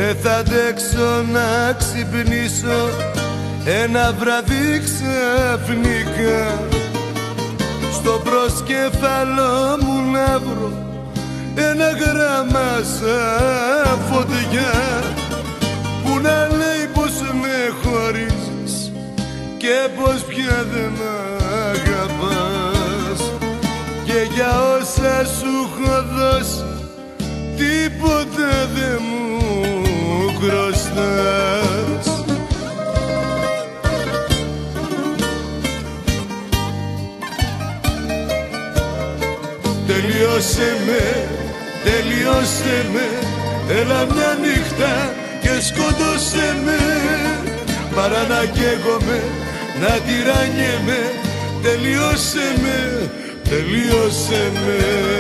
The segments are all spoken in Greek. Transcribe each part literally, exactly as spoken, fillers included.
Δεν θα αντέξω να ξυπνήσω ένα βράδυ ξαφνικά στο προσκέφαλό μου να βρω ένα γράμμα σαν φωτιά που να λέει πως με χωρίζεις και πως πια δεν αγαπάς και για όσα σου έχω δώσει τίποτα δεν μου χρωστάς. Τελειώσε με, τελειώσε με, έλα μια νύχτα και σκότωσε με, παρά να καίγομαι, να τυραννιέμαι. Τελειώσε με, τελειώσε με.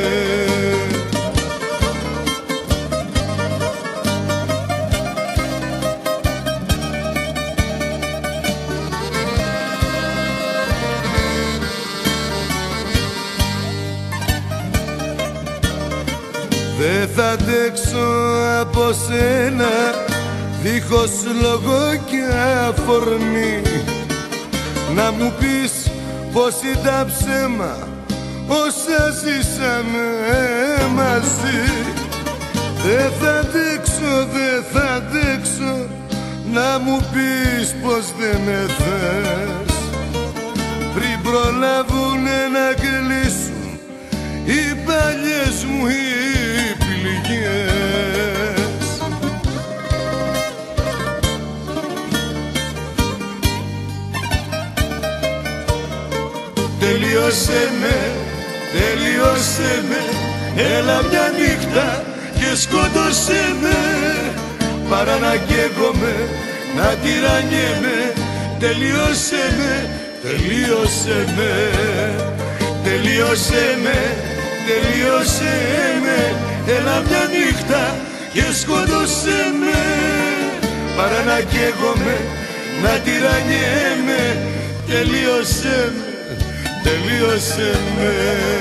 Δεν θα αντέξω από σένα δίχως λόγο και αφορμή να μου πεις πως ήταν ψέμα όσα ζήσαμε μαζί. Δεν θα αντέξω, δεν θα αντέξω να μου πεις πως δεν με θες πριν προλάβουνε να κλείσουν οι παλιές μου οι πληγές. Τελειώσε με, τελειώσε με, έλα μια νύχτα και σκότωσε με, παρά να καίγομαι, να τυραννιέμαι. Τελειώσε με, τελειώσε με, τελειώσε με, τελειώσε με, έλα μια νύχτα και σκότωσε με, παρά να καίγομαι, να τυραννιέμαι. Τελείωσε με, τελείωσε με.